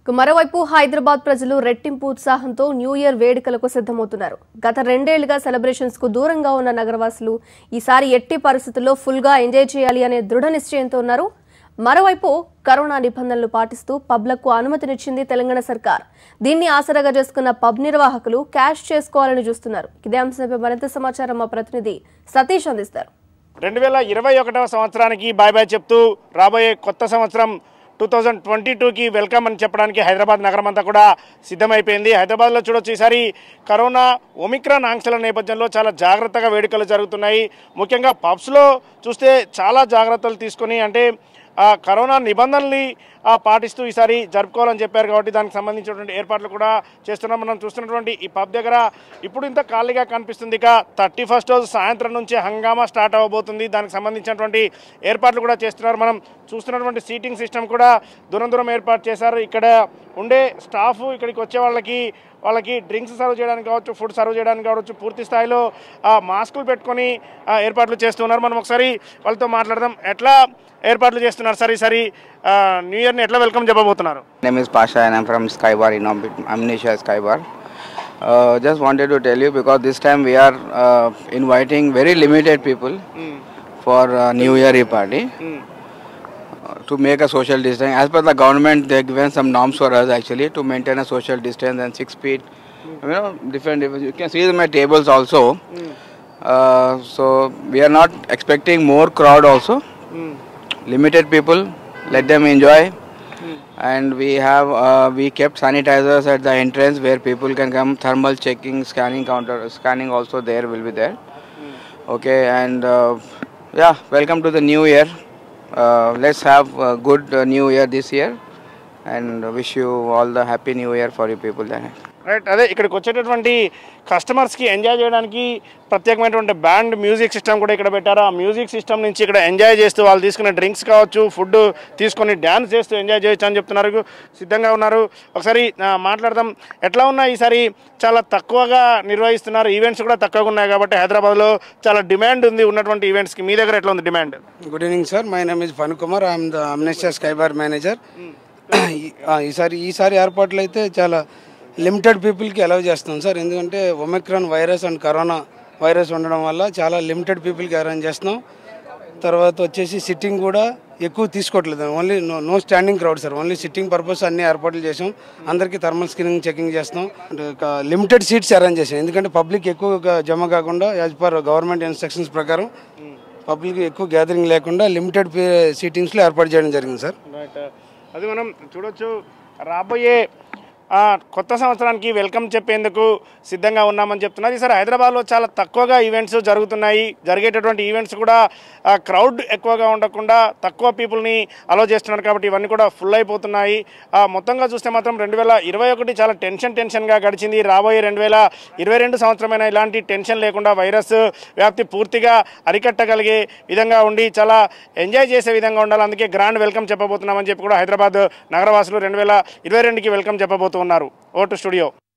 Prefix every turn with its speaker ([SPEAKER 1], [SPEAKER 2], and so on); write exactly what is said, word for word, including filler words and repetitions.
[SPEAKER 1] మరోవైపు హైదరాబాద్ ప్రజలు రెట్టింపు ఉత్సాహంతో న్యూ ఇయర్ వేడుకలకు సిద్ధమవుతున్నారు. గత రెండేళ్లుగా సెలబ్రేషన్స్ కు దూరంగా ఉన్న నగరవాసులు ఈసారి ఎట్టి పరిస్థితుల్లో ఫుల్ గా ఎంజాయ్ చేయాలి అనే దృఢ నిశ్చయంతో ఉన్నారు. మరోవైపు కరోనా నిబంధనలు పాటిస్తూ పబ్లకు అనుమతినిచ్చింది తెలంగాణ సర్కార్. దీన్ని ఆసరాగా చేసుకున్న పబ్ నిర్వాహకులు క్యాష్ చేసుకోవాలని చూస్తున్నారు. ఇదే అంశంపై మరింత సమాచారం మా ప్రతినిధి సతీష్ అందిస్తారు.
[SPEAKER 2] రెండు వేల ఇరవై ఒకటవ సంవత్సరానికి బాయ్ బాయ్ చెప్తూ రాబోయే కొత్త సంవత్సరం టూ థౌజండ్ ట్వంటీ టూకి వెల్కమ్ అని చెప్పడానికి హైదరాబాద్ నగరం అంతా కూడా సిద్ధమైపోయింది. హైదరాబాద్లో చూడొచ్చు ఈసారి కరోనా ఒమిక్రాన్ ఆంక్షల నేపథ్యంలో చాలా జాగ్రత్తగా వేడుకలు జరుగుతున్నాయి. ముఖ్యంగా పబ్స్లో చూస్తే చాలా జాగ్రత్తలు తీసుకొని అంటే కరోనా నిబంధనల్ని పాటిస్తూ ఈసారి జరుపుకోవాలని చెప్పారు కాబట్టి దానికి సంబంధించినటువంటి ఏర్పాట్లు కూడా చేస్తున్నాం. మనం చూస్తున్నటువంటి ఈ పబ్ దగ్గర ఇప్పుడు ఇంత ఖాళీగా కనిపిస్తుంది. ఇక థర్టీ ఫస్ట్ రోజు సాయంత్రం నుంచి హంగామా స్టార్ట్ అవ్వబోతుంది. దానికి సంబంధించినటువంటి ఏర్పాట్లు కూడా చేస్తున్నారు. మనం చూస్తున్నటువంటి సీటింగ్ సిస్టమ్ కూడా దూరం దూరం ఏర్పాటు చేశారు. ఇక్కడ ఉండే స్టాఫ్ ఇక్కడికి వచ్చే వాళ్ళకి వాళ్ళకి డ్రింక్స్ సర్వ్ చేయడానికి కావచ్చు, ఫుడ్ సర్వ్ చేయడానికి కావచ్చు, పూర్తి స్థాయిలో మాస్కులు పెట్టుకొని ఏర్పాట్లు చేస్తున్నారు. మనం ఒకసారి వాళ్ళతో మాట్లాడదాం. ఎట్లా ఏర్పాట్లు చేస్తున్నారు సార్ ఈసారి న్యూ ఇయర్ని ఎట్లా వెల్కమ్ చెప్పబోతున్నారు?
[SPEAKER 3] Name is Pasha and I'm from Skybar, Amnesia Skybar. Uh, just wanted to tell you because this time we are uh, inviting very limited people mm. for uh, New Year party mm. uh, to make a social distance. As per the government, they have given some norms for us actually to maintain a social distance and six feet. Mm. You know, different. You can see my tables also. Mm. Uh, so we are not expecting more crowd also. Mm. Limited people, let them enjoy. Mm. And we have uh, we kept sanitizers at the entrance where people can come. Thermal checking, scanning counter, scanning also there will be there. Mm. Okay, and uh, yeah, welcome to the new year. Uh, let's have a good uh, new year this year, and wish you all the happy new year for you people there.
[SPEAKER 2] Right, అదే ఇక్కడికి వచ్చేటటువంటి కస్టమర్స్కి enjoy చేయడానికి ప్రత్యేకమైనటువంటి band music system కూడా ఇక్కడ పెట్టారు. ఆ మ్యూజిక్ సిస్టమ్ నుంచి ఇక్కడ ఎంజాయ్ చేస్తూ వాళ్ళు తీసుకునే డ్రింక్స్ కావచ్చు, ఫుడ్ తీసుకొని డ్యాన్స్ చేస్తూ ఎంజాయ్ చేయొచ్చు అని చెప్తున్నారు. సిద్ధంగా ఉన్నారు. ఒకసారి మాట్లాడదాం. ఎట్లా ఉన్నాయి ఈసారి? చాలా తక్కువగా నిర్వహిస్తున్నారు. ఈవెంట్స్ కూడా తక్కువగా ఉన్నాయి కాబట్టి హైదరాబాద్లో చాలా డిమాండ్ ఉంది ఉన్నటువంటి ఈవెంట్స్కి. మీ దగ్గర ఎట్లా ఉంది demand?
[SPEAKER 4] Good evening sir, my name is ఫన్ Kumar. I'm the Amnesia skybar manager. ఈసారి ఈసారి ఏర్పాట్లు అయితే చాలా లిమిటెడ్ పీపుల్కి అలౌ చేస్తున్నాం సార్. ఎందుకంటే Omicron virus and corona virus ఉండడం వల్ల చాలా లిమిటెడ్ పీపుల్కి అరేంజ్ చేస్తున్నాం. తర్వాత వచ్చేసి సిట్టింగ్ కూడా ఎక్కువ తీసుకోవట్లేదు. Only no no standing crowd sir. Only sitting purpose అన్ని ఏర్పాట్లు చేసాం. అందరికీ థర్మల్ స్క్రీనింగ్ చెకింగ్ చేస్తాం. లిమిటెడ్ సీట్స్ అరేంజ్ చేసాం. ఎందుకంటే పబ్లిక్ ఎక్కువ జమ కాకుండా యాజ్ పర్ గవర్నమెంట్ ఇన్స్ట్రక్షన్స్ ప్రకారం పబ్లిక్ ఎక్కువ గ్యాదరింగ్ లేకుండా లిమిటెడ్ సీటింగ్స్లో ఏర్పాటు చేయడం జరిగింది సార్.
[SPEAKER 2] అది మనం చూడొచ్చు. రాబోయే కొత్త సంవత్సరానికి వెల్కమ్ చెప్పేందుకు సిద్ధంగా ఉన్నామని చెప్తున్నారు. ఈసారి హైదరాబాద్లో చాలా తక్కువగా ఈవెంట్స్ జరుగుతున్నాయి. జరిగేటటువంటి ఈవెంట్స్ కూడా క్రౌడ్ ఎక్కువగా ఉండకుండా తక్కువ పీపుల్ని అలో చేస్తున్నారు కాబట్టి ఇవన్నీ కూడా ఫుల్ అయిపోతున్నాయి. మొత్తంగా చూస్తే మాత్రం రెండు వేల ఇరవై ఒకటి చాలా టెన్షన్ టెన్షన్గా గడిచింది. రాబోయే రెండు వేల ఇరవై రెండు సంవత్సరమైన ఇలాంటి టెన్షన్ లేకుండా వైరస్ వ్యాప్తి పూర్తిగా అరికట్టగలిగే విధంగా ఉండి చాలా ఎంజాయ్ చేసే విధంగా ఉండాలి. అందుకే గ్రాండ్ వెల్కమ్ చెప్పబోతున్నామని చెప్పి కూడా హైదరాబాద్ నగరవాసులు రెండు వేల ఇరవై రెండుకి వెల్కమ్ చెప్పబోతున్నారు. ఓటు స్టూడియో.